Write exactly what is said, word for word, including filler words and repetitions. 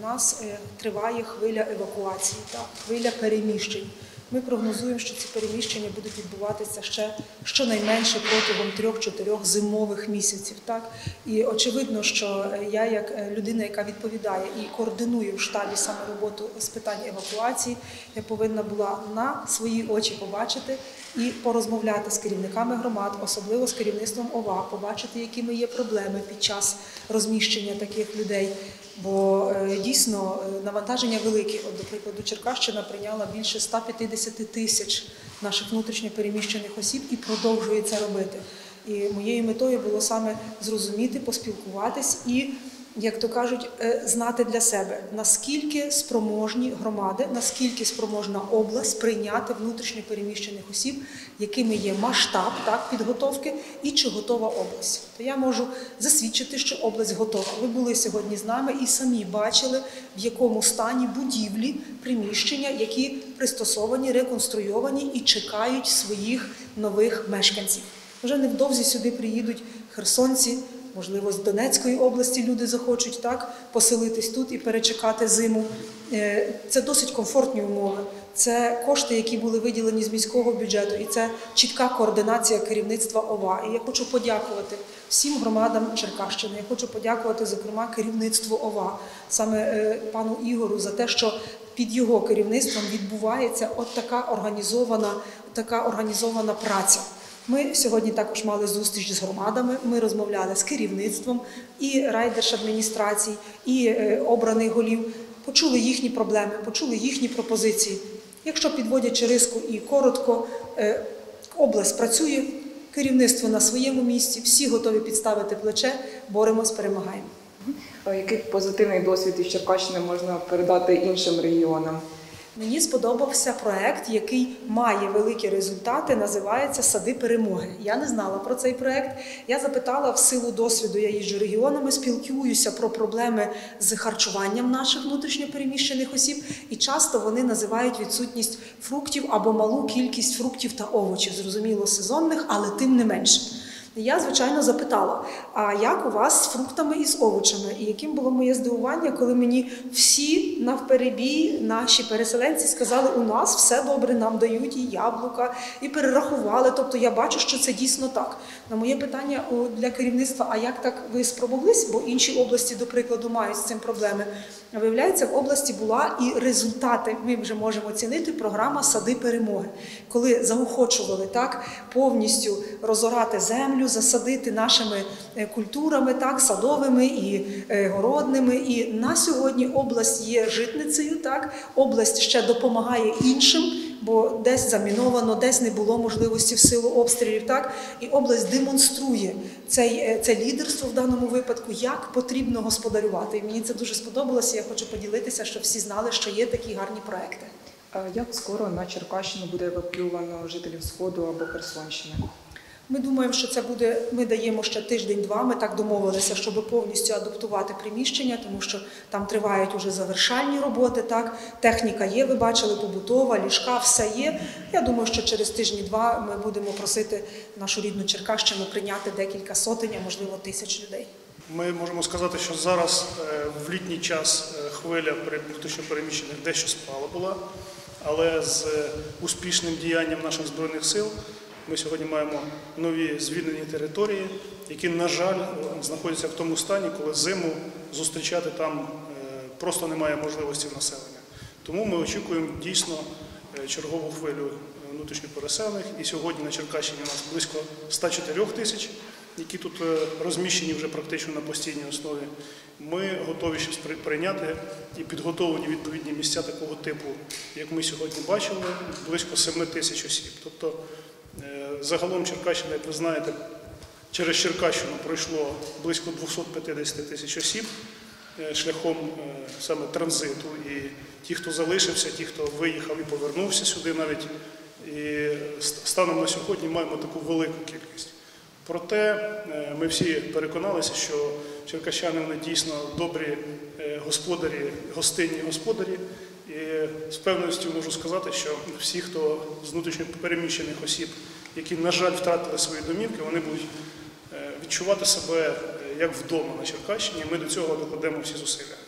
нас триває хвиля евакуації, так, хвиля переміщень. Ми прогнозуємо, що ці переміщення будуть відбуватися ще щонайменше протягом трьох-чотирьох зимових місяців. Так? І очевидно, що я, як людина, яка відповідає і координує в штабі саме роботу з питань евакуації, я повинна була на свої очі побачити і порозмовляти з керівниками громад, особливо з керівництвом ОВА, побачити, якими є проблеми під час розміщення таких людей. Бо дійсно навантаження велике. От, до прикладу, Черкащина прийняла більше ста п'ятдесят тисяч наших внутрішньо переміщених осіб і продовжує це робити. І моєю метою було саме зрозуміти, поспілкуватись і, як то кажуть, знати для себе, наскільки спроможні громади, наскільки спроможна область прийняти внутрішньо переміщених осіб, якими є масштаб, так, підготовки і чи готова область. То я можу засвідчити, що область готова. Ви були сьогодні з нами і самі бачили, в якому стані будівлі, приміщення, які пристосовані, реконструйовані і чекають своїх нових мешканців. Вже невдовзі сюди приїдуть херсонці, можливо, з Донецької області люди захочуть так поселитись тут і перечекати зиму. Це досить комфортні умови. Це кошти, які були виділені з міського бюджету, і це чітка координація керівництва ОВА. І я хочу подякувати всім громадам Черкащини. Я хочу подякувати, зокрема, керівництву ОВА, саме пану Ігору, за те, що під його керівництвом відбувається от така організована, така організована праця. Ми сьогодні також мали зустріч з громадами, ми розмовляли з керівництвом і райдержадміністрацій, і обраних голів, почули їхні проблеми, почули їхні пропозиції. Якщо підводячи риску і коротко, область працює, керівництво на своєму місці, всі готові підставити плече, боремось, перемагаємо. Який позитивний досвід із Черкащини можна передати іншим регіонам? Мені сподобався проєкт, який має великі результати, називається «Сади перемоги». Я не знала про цей проєкт. Я запитала, в силу досвіду, я їжджу регіонами, спілкуюся про проблеми з харчуванням наших внутрішньопереміщених осіб, і часто вони називають відсутність фруктів або малу кількість фруктів та овочів, зрозуміло, сезонних, але тим не менше. Я, звичайно, запитала, а як у вас з фруктами і з овочами? І яким було моє здивування, коли мені всі навперебій наші переселенці сказали, у нас все добре, нам дають і яблука, і перерахували. Тобто я бачу, що це дійсно так. На моє питання для керівництва, а як так ви спромоглись, бо інші області, до прикладу, мають з цим проблеми. Виявляється, в області була і результати, ми вже можемо оцінити, програма «Сади перемоги», коли заохочували так повністю розорати землю, засадити нашими культурами, так, садовими і городними. І на сьогодні область є житницею, так, область ще допомагає іншим, бо десь заміновано, десь не було можливості в силу обстрілів, так, і область демонструє цей, це лідерство в даному випадку, як потрібно господарювати. І мені це дуже сподобалося, я хочу поділитися, щоб всі знали, що є такі гарні проекти. Як скоро на Черкащину буде евакуйовано жителів Сходу або Херсонщини? Ми думаємо, що це буде, ми даємо ще тиждень-два, ми так домовилися, щоб повністю адаптувати приміщення, тому що там тривають уже завершальні роботи, так, техніка є, ви бачили, побутова, ліжка, все є. Я думаю, що через тижні-два ми будемо просити нашу рідну Черкащину прийняти декілька сотень, а можливо тисяч людей. Ми можемо сказати, що зараз в літній час хвиля внутрішньопереміщених дещо спала була, але з успішним діянням наших Збройних сил ми сьогодні маємо нові звільнені території, які, на жаль, знаходяться в тому стані, коли зиму зустрічати там просто немає можливості в населення. Тому ми очікуємо дійсно чергову хвилю внутрішньопереселених. І сьогодні на Черкащині у нас близько ста чотирьох тисяч, які тут розміщені вже практично на постійній основі. Ми готові щось прийняти і підготовлені відповідні місця такого типу, як ми сьогодні бачили, близько семи тисяч осіб. Тобто, загалом Черкащина, як ви знаєте, через Черкащину пройшло близько двохсот п'ятдесяти тисяч осіб шляхом саме транзиту. І ті, хто залишився, ті, хто виїхав і повернувся сюди навіть, і станом на сьогодні маємо таку велику кількість. Проте ми всі переконалися, що черкащани вони дійсно добрі господарі, гостинні господарі. І з певністю можу сказати, що всі, хто з внутрішньопереміщених осіб, які, на жаль, втратили свої домівки, вони будуть відчувати себе як вдома на Черкащині. Ми до цього докладемо всі зусилля.